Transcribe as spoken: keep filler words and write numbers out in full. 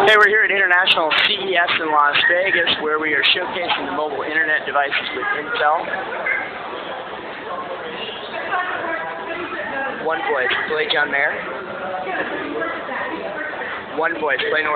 Hey, we're here at International C E S in Las Vegas, where we are showcasing the mobile internet devices with Intel. One voice, play John Mayer. One voice, play North.